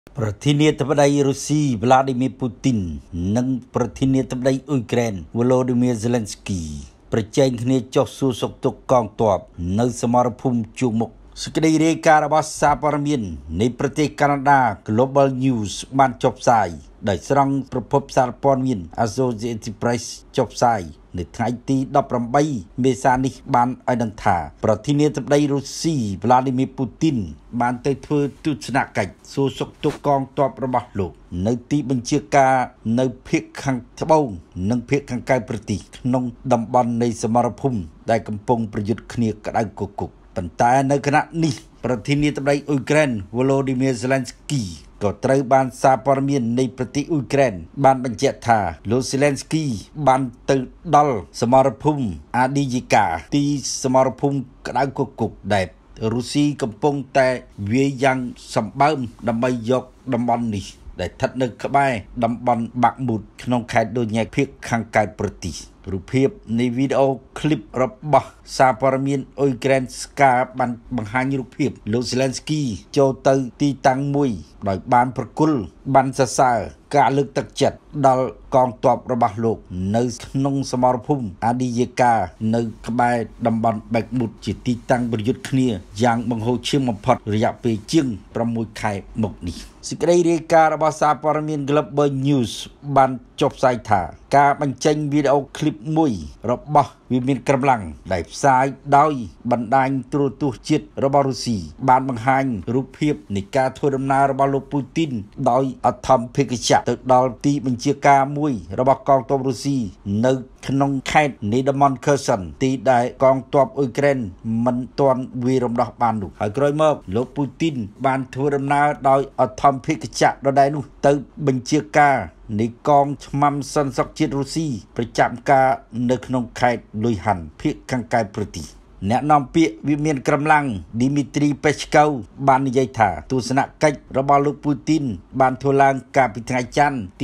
ประธานาธิบดีรัสเซีย วลาดิเมียร์ ปูติน និងប្រធានាធិបតីអ៊ុយក្រែន Volodymyr Zelensky ប្រជែងគ្នាចុះសួរសុខទុក្ខកងទ័ពនៅសមរភូមិជួរមុខសេចក្តីរាយការណ៍របស់សារព័ត៌មាននៃប្រទេសកាណាដា Global News បានចុះផ្សាយដោយស្រង់ប្រភពសារព័ត៌មាន Associated Press ចុះផ្សាយនៅថ្ងៃទី18មេសានេះបានឲ្យដឹងថាប្រធានាធិបតីរុស្ស៊ី Vladimir Putin បានទៅធ្វើទស្សនកិច្ចសួរសុខទុក្ខកងទ័ពរបស់លោកនៅទីបញ្ជាការនៅភាគខាងត្បូងនិងភាគខាងកើតប្រទេសក្នុងតំបន់នៃសមរភូមិដែលកំពុងប្រយុទ្ធគ្នាក្តៅគគុកប៉ុន្តែនៅគណៈនេះប្រធានាធិបតីអ៊ុយក្រែន Volodymyr Zelensky ក៏ត្រូវបានសារព័ត៌មាននៃប្រទេសអ៊ុយក្រែនបានបញ្ជាក់ថាលោក Zelensky បានទៅដល់សមរភូមិអាឌីយីកាទីសមរភូមិក្តៅគគុកដែលរុស្ស៊ីកំពុងតែវាយយ៉ាងសម្បើមដើម្បីយកតំបន់នេះដែលស្ថិតនៅក្បែរតំបន់បាក់មូតក្នុងខេត្តដូញេកភាគខាងកើតប្រទេសរូបភាពនៃវីដេអូឃ្លីបរបស់សារព័ត៌មានអ៊ុយក្រែនស្កាបានបង្ហាញរូបភាពលោក Zelensky ចូលទៅទីតាំងមួយដោយបានប្រគល់បានសរសើរការលើកទឹកចិត្តដល់កងទ័ពរបស់លោកនៅក្នុងសមរភូមិអាឌីយេកានៅក្បែរតំបន់បែកមុតជាទីតាំងប្រយុទ្ធគ្នាយ៉ាងបង្ហូរឈាមបំផុតរយៈពេលជាង6ខែមកនេះសេចក្តីរាយការណ៍របស់សារព័ត៌មាន Global News បានចុះផ្សាយថាការបញ្ចេញវីដេអូឃ្លីបមួយរបស់វិមានក្រំឡាំងដែលផ្សាយដោយបណ្ដាញទូរទស្សន៍ជាតិរបស់រុស្ស៊ីបានបង្ហាញរូបភាពនៃការធ្វើដំណើររបស់លោកពូទីនដោយអធម្មភេកជ្ជៈទៅដល់ទីបញ្ជាការមួយរបស់កងទ័ពរុស្ស៊ីនៅក្នុងខេត្តនីដាម៉ុនខឺសិនទីដែលកងទ័ពអ៊ុយក្រែនមិនទាន់វាយរំដោះបាននោះហើយក្រោយមកលោកពូទីនបានធ្វើដំណើរដោយអធម្មភេកជ្ជៈដដែលនោះទៅបញ្ជាការនៃកងឆ្មាំសន្តិសុខជាតិរុស្ស៊ីប្រចាំការនៅក្នុងខេត្តលុយហាន់ភាគខាងកើតប្រទេសអ្នកនាំពាក្យវិមានក្រំឡាំង Dmitry Peskov បាននិយាយថាទស្សនកិច្ចរបស់លោកពូទីនបានធ្វើឡើងកាលពីថ្ងៃច័ន្ទទី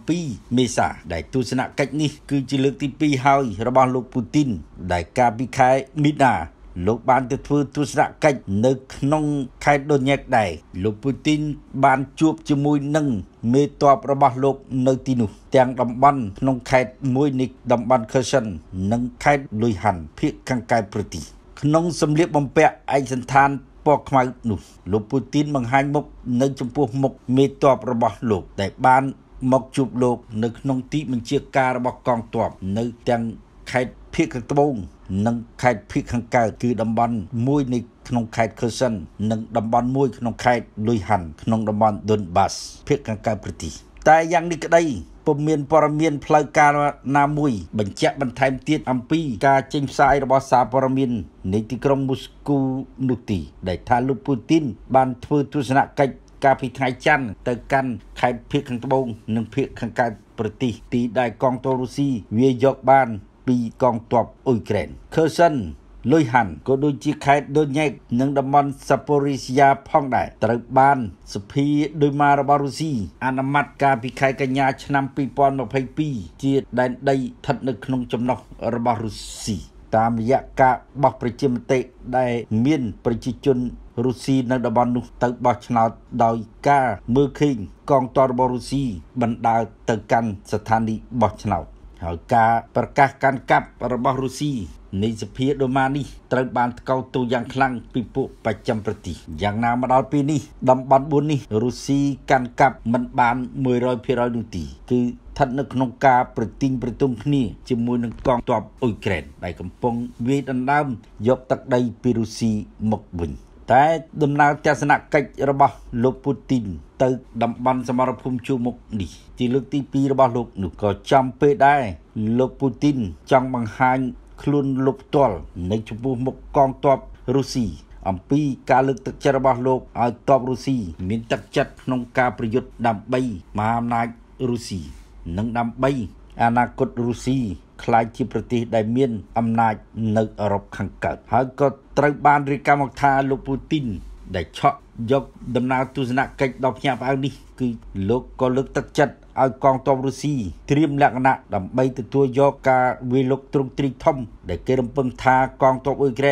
17មេសាដែលទស្សនកិច្ចនេះគឺជាលើកទី2ហើយរបស់លោកពូទីនដែលកាលពីខែមីនាលោកបានទៅធ្វើទស្សនកិច្ចនៅក្នុងខេត្តដូញេកដែរលោកពូទីនបានជួបជាមួយនឹងមេទ័ពរបស់លោកនៅទីនោះទាំងតំបន់ក្នុងខេត្តមួយនៃតំបន់ខឺសិននិងខេត្តលុយហាន់ភាគខាងកើតប្រទេសក្នុងសម្លៀកបំពាក់ឯកសណ្ឋានពណ៌ខ្មៅនោះលោកពូទីនបង្ហាញមុខនៅចំពោះមុខមេទ័ពរបស់លោកដែលបានមកជួបលោកនៅក្នុងទីបញ្ជាការរបស់កងទ័ពនៅទាំងខេត្តភាគខាងត្បូងនិងខេត្តភាគខាងកើតគឺតំបន់មួយនៃក្នុងខេត្តខឺសិននិងតំបន់មួយក្នុងខេត្តលុយហាន់ក្នុងតំបន់ដុនបាសភាគខាងកើតប្រទេសតែយ៉ាងនេះក្តីពុំមានព័ត៌មានផ្លូវការណាមួយបញ្ជាក់បន្ថែមទៀតអំពីការចេញផ្សាយរបស់សារព័ត៌មាននៃទីក្រុងមូស្គូនោះទេដែលថាលោកពូទីនបានធ្វើទស្សនកិច្ចកាលពីថ្ងៃច័ន្ទទៅកាន់ខេត្តភាគខាងត្បូងនិងភាគខាងកើតប្រទេសទីដែលកងទ័ពរុស្ស៊ីវាយកបានពីកងទ័ពអ៊ុយក្រែនខឺសិនលុយហាន់ក៏ដូចជាខេត្តដូញេកនិងតំបន់សាប៉ូរីសយ៉ាផងដែរត្រូវបានសភាដោយមារបស់រុស្ស៊ីអនុម័តកាលពីខែកញ្ញាឆ្នាំ2022ជាដែនដីស្ថិតនៅក្នុងចំណុះរបស់រុស្ស៊ីតាមរយៈការបោះប្រជាមតិដែលមានប្រជាជនរុស្ស៊ីនៅតំបន់នោះទៅបោះឆ្នោតដោយការមើលឃើញកងទ័ពរបស់រុស្ស៊ីបណ្ដើរទៅកាន់ស្ថានីយ៍បោះឆ្នោតហើយការប្រកាសកាន់កាប់របស់រុស្ស៊ីនៃសភាដូម៉ានេះត្រូវបានថ្កោលទោសយ៉ាងខ្លាំងពីពួកបច្ចឹមប្រទេសយ៉ាងណាមកដល់ពេលនេះតំបន់4នេះរុស្ស៊ីកាន់កាប់មិនបាន 100% នោះទេគឺស្ថិតនៅក្នុងការប្រទីងប្រទង់គ្នាជាមួយនឹងកងទ័ពអ៊ុយក្រែនដែលកំពុងវាយដណ្ដើមយកទឹកដីពីរុស្ស៊ីមកវិញតែដំណើរទស្សនកិច្ចរបស់លោកពូទីនទៅតំបន់សមរភូមិជួរមុខនេះជាលើកទី2របស់លោកនោះក៏ចំពេលដែរលោកពូទីនចង់បង្ហាញខ្លួនលោកផ្ទាល់នៅចំពោះមុខកងទ័ពរុស្ស៊ីអំពីការលើកទឹកចិត្តរបស់លោកឲ្យទ័ពរុស្ស៊ីមានទឹកចិត្តក្នុងការប្រយុទ្ធដើម្បីមហាអំណាចរុស្ស៊ីនិងដើម្បីអនាគតរុស្ស៊ីក្លាយជាប្រទេសដែលមានអំណាចនៅអឺរ៉ុបខាងកើតហើយក៏ត្រូវបានរាយការណ៍មកថាលោកពូទីនដែលឆក់យកដំណើរទស្សនកិច្ចដ៏ភ្ញាក់ផ្អើលនេះគឺលោកក៏លើកទឹកចិត្តឲ្យកងទ័ពរុស្ស៊ីត្រៀមលក្ខណៈដើម្បីទទួលយកការវាយលុកទ្រង់ទ្រីធំដែលគេរំពឹងថាកងទ័ពអ៊ុយក្រែន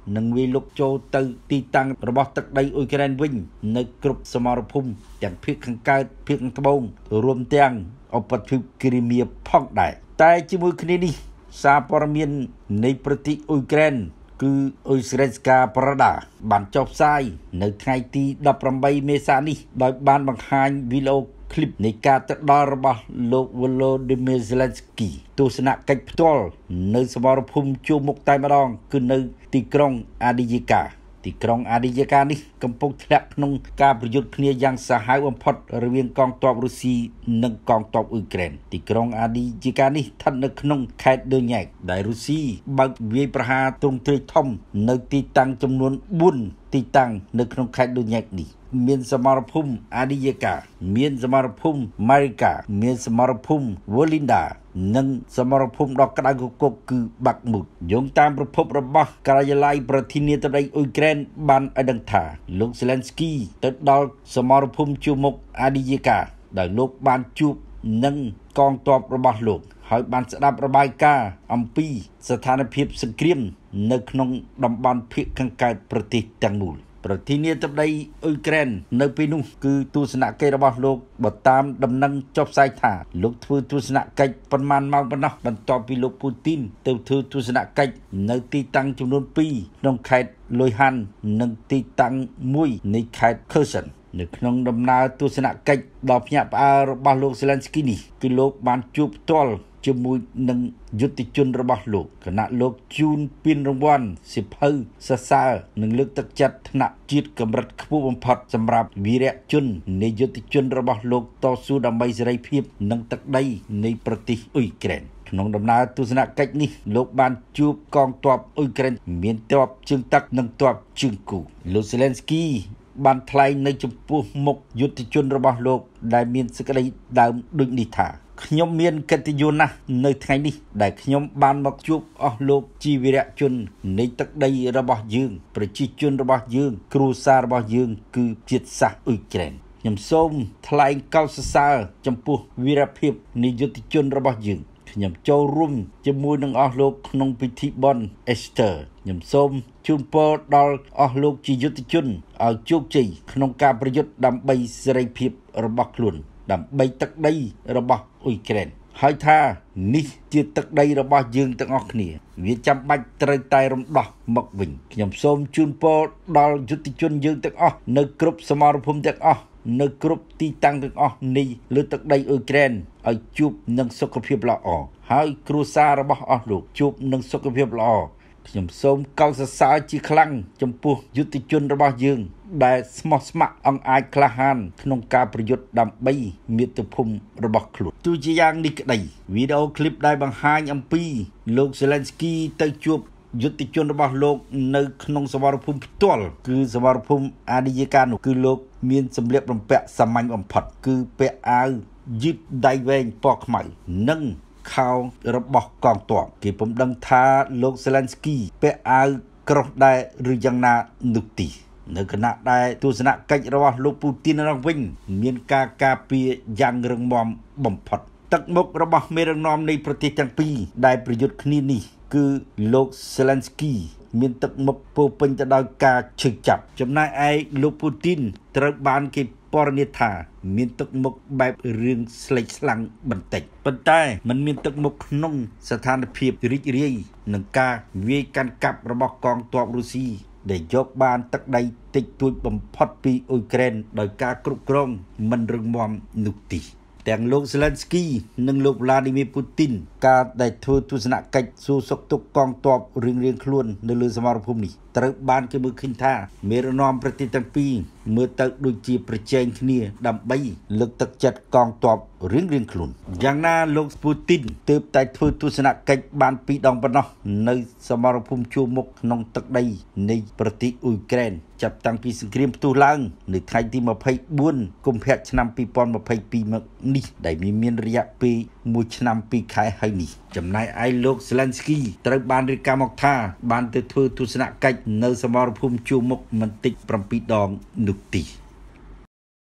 នឹងវាលុកចូលទៅទីតាំងរបស់ទឹកដីអ៊ុយក្រែនវិញនៅគ្រប់សមរភូមិទាំងភាគខាងកើតភាគខាងត្បូងរួមទាំងឧបទ្វីបគ្រីមៀផងដែរតែជាមួយគ្នានេះសារព័ត៌មាននៃប្រទេសអ៊ុយក្រែនគឺអ៊ុយស្រែស្កាប្រដាបានចុះផ្សាយនៅថ្ងៃទី18មេសានេះដោយបានបង្ហាញវីដេអូឃ្លីបនៃការទៅដល់របស់លោក Volodymyr Zelensky ទស្សនកិច្ចផ្ទាល់នៅសមរភូមិជួរមុខតែម្ដងគឺនៅទីក្រុងអាឌីយ៉េកាទីក្រុងអាឌីយ៉េកានេះកំពុងធ្លាក់ក្នុងការប្រយុទ្ធគ្នាយ៉ាងសាហាវបំផុតរវាងកងទ័ពរុស្ស៊ីនិងកងទ័ពអ៊ុយក្រែនទីក្រុងអាឌីយ៉េកានេះស្ថិតនៅក្នុងខេត្តដូញែកដែលរុស្ស៊ីបើកវាយប្រហារទ្រង់ទ្រាយធំនៅទីតាំងចំនួន4ទីតាំងនៅក្នុងខេត្តដូញែកនេះមានសមរភូមិអាឌីយ៉េកាមានសមរភូមិម៉ារីកាមានសមរភូមិវូលីនដានិងសមរភូមិដ៏ក្តៅគគុកគឺបាក់មូតយោងតាមប្រភពរបស់ការិយាល័យប្រធានាធិបតីអ៊ុយក្រែនបានឲ្យដឹងថាលោក Zelensky ទៅដល់សមរភូមិជួរមុខអាឌីយ៉េកាដោយលោកបានជួបនឹងកងទ័ពរបស់លោកហើយបានស្ដាប់របាយការណ៍អំពីស្ថានភាពសង្គ្រាមនៅក្នុងតំបន់ភាគខាងកើតប្រទេសទាំងមូលប្រធានាធិបតីអ៊ុយក្រែននៅពេលនោះគឺទស្សនកិច្ចរបស់លោកបើតាមដំណឹងចុះផ្សាយថាលោកធ្វើទស្សនកិច្ចប៉ុន្មានម៉ោងប៉ុណ្ណោះបន្ទាប់ពីលោកពូទីនទៅធ្វើទស្សនកិច្ចនៅទីតាំងចំនួន2ក្នុងខេត្តលុយហាន់និងទីតាំង1នៃខេត្តខឺសិននៅក្នុងដំណើរទស្សនកិច្ចដ៏ភ្ញាក់ផ្អើលរបស់លោក Zelensky នេះគឺលោកបានជួបផ្ទាល់ជាមួយនឹងយុទ្ធជនរបស់លោកគណៈលោកជូនពានរង្វាន់សិភៅសរសើរនិងលើកទឹកចិត្តថ្នាក់ជាតិកម្រិតខ្ពស់បំផុតសម្រាប់វីរៈជននៃយុទ្ធជនរបស់លោកតស៊ូដើម្បីសេរីភាពនិងទឹកដីនៃប្រទេសអ៊ុយក្រែនក្នុងដំណើរទស្សនកិច្ចនេះលោកបានជួបកងទ័ពអ៊ុយក្រែនមានទ័ពជើងទឹកនិងទ័ពជើងគូលោក Zelensky បានថ្លែងនៅចំពោះមុខយុទ្ធជនរបស់លោកដែលមានសេចក្តីដើមដូចនេះថាខ្ញុំមានកិត្តិយសណាស់នៅថ្ងៃនេះដែលខ្ញុំបានមកជួបអស់លោកជីវរៈជននៃទឹកដីរបស់យើងប្រជាជនរបស់យើងគ្រួសាររបស់យើងគឺជាតិសាសន៍អ៊ុយក្រែនខ្ញុំសូមថ្លែងកោតសរសើរចំពោះវីរភាពនៃយុទ្ធជនរបស់យើងខ្ញុំចូលរួមជាមួយនឹងអស់លោកក្នុងពិធីបុណ្យ Easter ខ្ញុំសូមជូនពរដល់អស់លោកជាយុទ្ធជនឲ្យជោគជ័យក្នុងការប្រយុទ្ធដើម្បីសេរីភាពរបស់ខ្លួនដើម្បីទឹកដីរបស់អ៊ុយក្រែនហើយថានេះជាទឹកដីរបស់យើងទាំងអស់គ្នាវាចាំបាច់ត្រូវតែរំដោះមកវិញខ្ញុំសូមជូនពរដល់យុទ្ធជនយើងទាំងអស់នៅគ្រប់សមរភូមិទាំងអស់នៅគ្រប់ទីតាំងទាំងអស់នៃលើទឹកដីអ៊ុយក្រែនឲ្យជួបនឹងសុខភាពល្អហើយគ្រួសាររបស់អស់លោកជួបនឹងសុខភាពល្អខ្ញុំសូមកោតសរសើរជាខ្លាំងចំពោះយុទ្ធជនរបស់យើងដែលស្មោះស្ម័គ្រអង្អាចក្លាហានក្នុងការប្រយុទ្ធដើម្បីមាតុភូមិរបស់ខ្លួនទោះជាយ៉ាងនេះក្តីវីដេអូឃ្លីបដែលបង្ហាញអំពីលោក Zelensky ទៅជួបយុទ្ធជនរបស់លោកនៅក្នុងសមរភូមិផ្ទាល់គឺសមរភូមិអាឌីយ៉េកានោះគឺលោកមានសម្លៀកបំពាក់សាមញ្ញបំផុតគឺពាក់អាវយឺតដៃវែងពណ៌ខ្មៅនិងខោរបស់កងទ័ពគេពុំដឹងថាលោក Zelensky ពាក់អាវក្រោះដែរឬយ៉ាងណានោះទេនៅគណៈដែលទស្សនកិច្ចរបស់លោកពូទីនវិញមានការការពារយ៉ាងរឹងមាំបំផុតទឹកមុខរបស់មេដឹកនាំនៃប្រទេសទាំងពីរដែលប្រយុទ្ធគ្នានេះគឺលោក Zelensky មានទឹកមុខពោពេញទៅដោយការឈឺចាប់ចំណែកឯលោកពូទីនត្រូវបានគេពណ៌នាថាមានទឹកមុខបែបរឿងស្លេកស្លាំងបន្តិចប៉ុន្តែมันមានទឹកមុខក្នុងស្ថានភាពរីករាយនឹងការវាយកាន់កាប់របស់កងទ័ពរុស្ស៊ីដែលយកបានទឹកដីតិចតួចបំផុតពីអ៊ុយក្រែនដោយការគ្រប់គ្រងមិនរឹងមាំនោះទេទាំងលោក Zelensky និងលោក Vladimir Putin ការដែលធ្វើទស្សនកិច្ចសួរសុខទុក្ខកងទ័ពរៀងៗខ្លួននៅលើសមរភូមិនេះត្រូវបានគេមើលឃើញថាមេដឹកនាំប្រទេសទាំងពីរមើលទៅដូចជាប្រជែងគ្នាដើម្បីលើកទឹកចិត្តកងទ័ពរៀងៗខ្លួនយ៉ាងណាលោក Putin ទើបតែធ្វើទស្សនកិច្ចបាន2ដងប៉ុណ្ណោះនៅសមរភូមិជួរមុខក្នុងទឹកដីនៃប្រទេសអ៊ុយក្រែនចាប់តាំងពីសង្គ្រាមផ្ទុះឡើងនៅថ្ងៃទី24កុម្ភៈឆ្នាំ2022មកនេះដែលមានរយៈពេល1ឆ្នាំ2ខែហើយនេះចំណែកឯលោក Zelensky ត្រូវបានរាយការណ៍មកថាបានទៅធ្វើទស្សនកិច្ចនៅសមរភូមិជួរមុខមិនតិច7ដងនោះទេ